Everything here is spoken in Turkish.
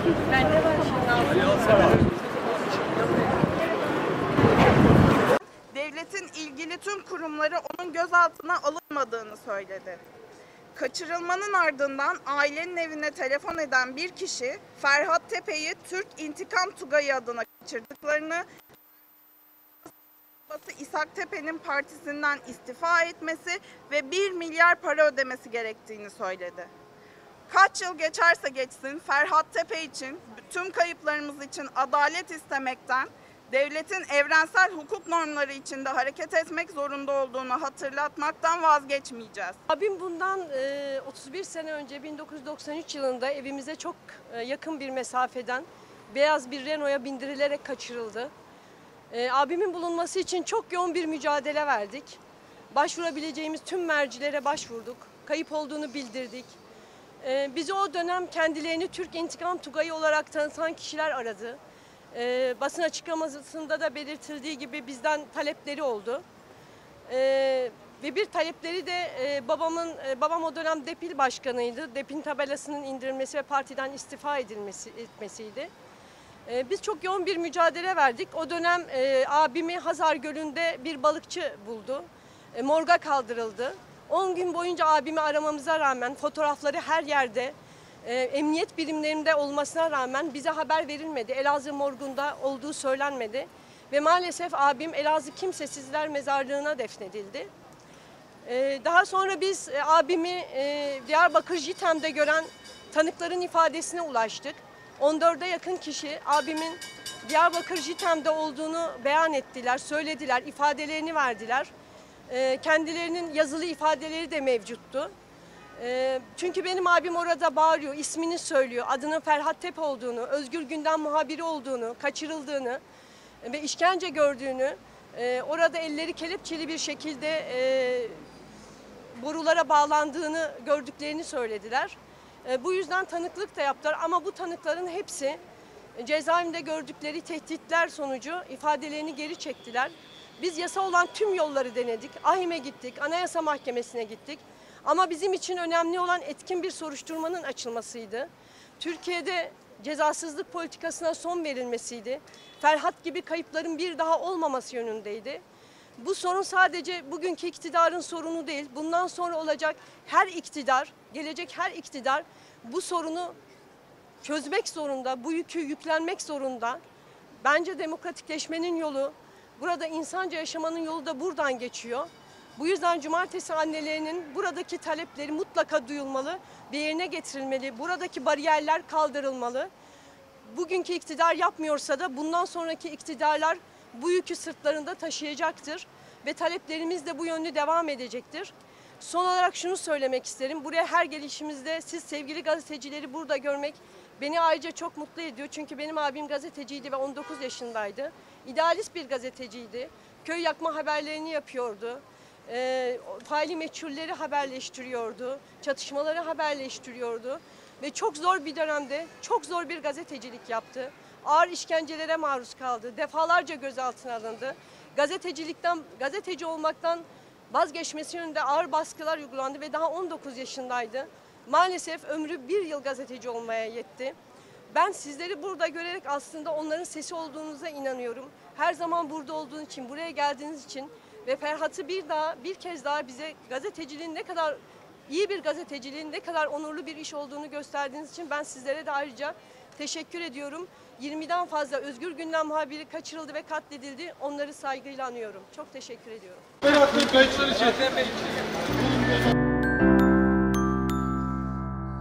Bende var şimdi. Devletin ilgili tüm kurumları onun gözaltına alınmadığını söyledi. Kaçırılmanın ardından ailenin evine telefon eden bir kişi Ferhat Tepe'yi Türk İntikam Tugayı adına kaçırdıklarını, babası İshak Tepe'nin partisinden istifa etmesi ve 1 milyar para ödemesi gerektiğini söyledi. Kaç yıl geçerse geçsin Ferhat Tepe için, tüm kayıplarımız için adalet istemekten, devletin evrensel hukuk normları içinde hareket etmek zorunda olduğunu hatırlatmaktan vazgeçmeyeceğiz. Abim bundan 31 sene önce 1993 yılında evimize çok yakın bir mesafeden beyaz bir Renault'a bindirilerek kaçırıldı. Abimin bulunması için çok yoğun bir mücadele verdik. Başvurabileceğimiz tüm mercilere başvurduk. Kayıp olduğunu bildirdik. Bizi o dönem kendilerini Türk İntikam Tugayı olarak tanıtan kişiler aradı. Basın açıklamasında da belirtildiği gibi bizden talepleri oldu. Ve bir talepleri de babam o dönem DEPİL başkanıydı. DEPİL'in tabelasının indirilmesi ve partiden istifa etmesiydi. Biz çok yoğun bir mücadele verdik. O dönem abimi Hazar Gölü'nde bir balıkçı buldu. Morga kaldırıldı. 10 gün boyunca abimi aramamıza rağmen fotoğrafları her yerde, emniyet birimlerinde olmasına rağmen bize haber verilmedi. Elazığ morgunda olduğu söylenmedi. Ve maalesef abim Elazığ Kimsesizler Mezarlığı'na defnedildi. Daha sonra biz abimi Diyarbakır JITEM'de gören tanıkların ifadesine ulaştık. 14'e yakın kişi abimin Diyarbakır JITEM'de olduğunu beyan ettiler, söylediler, ifadelerini verdiler. Kendilerinin yazılı ifadeleri de mevcuttu. Çünkü benim abim orada bağırıyor, ismini söylüyor, adının Ferhat Tepe olduğunu, Özgür Gündem muhabiri olduğunu, kaçırıldığını ve işkence gördüğünü, orada elleri kelepçeli bir şekilde borulara bağlandığını gördüklerini söylediler. Bu yüzden tanıklık da yaptılar ama bu tanıkların hepsi cezaevinde gördükleri tehditler sonucu ifadelerini geri çektiler. Biz yasa olan tüm yolları denedik. AİHM'e gittik, Anayasa Mahkemesi'ne gittik. Ama bizim için önemli olan etkin bir soruşturmanın açılmasıydı. Türkiye'de cezasızlık politikasına son verilmesiydi. Ferhat gibi kayıpların bir daha olmaması yönündeydi. Bu sorun sadece bugünkü iktidarın sorunu değil. Bundan sonra olacak her iktidar, gelecek her iktidar bu sorunu çözmek zorunda, bu yükü yüklenmek zorunda. Bence demokratikleşmenin yolu, burada insanca yaşamanın yolu da buradan geçiyor. Bu yüzden cumartesi annelerinin buradaki talepleri mutlaka duyulmalı, bir yerine getirilmeli. Buradaki bariyerler kaldırılmalı. Bugünkü iktidar yapmıyorsa da bundan sonraki iktidarlar bu yükü sırtlarında taşıyacaktır. Ve taleplerimiz de bu yönde devam edecektir. Son olarak şunu söylemek isterim. Buraya her gelişimizde siz sevgili gazetecileri burada görmek beni ayrıca çok mutlu ediyor. Çünkü benim abim gazeteciydi ve 19 yaşındaydı. İdealist bir gazeteciydi. Köy yakma haberlerini yapıyordu. Faili meçhulleri haberleştiriyordu. Çatışmaları haberleştiriyordu. Ve çok zor bir dönemde çok zor bir gazetecilik yaptı. Ağır işkencelere maruz kaldı. Defalarca gözaltına alındı. Gazeteci olmaktan vazgeçmesi yönünde ağır baskılar uygulandı ve daha 19 yaşındaydı. Maalesef ömrü 1 yıl gazeteci olmaya yetti. Ben sizleri burada görerek aslında onların sesi olduğunuza inanıyorum. Her zaman burada olduğunuz için, buraya geldiğiniz için ve Ferhat'ı bir kez daha bize gazeteciliğin ne kadar iyi bir gazeteciliğin ne kadar onurlu bir iş olduğunu gösterdiğiniz için ben sizlere de ayrıca teşekkür ediyorum. 20'den fazla Özgür Gündem muhabiri kaçırıldı ve katledildi. Onları saygıyla anıyorum. Çok teşekkür ediyorum. Ferhat Bey kayıtlar için.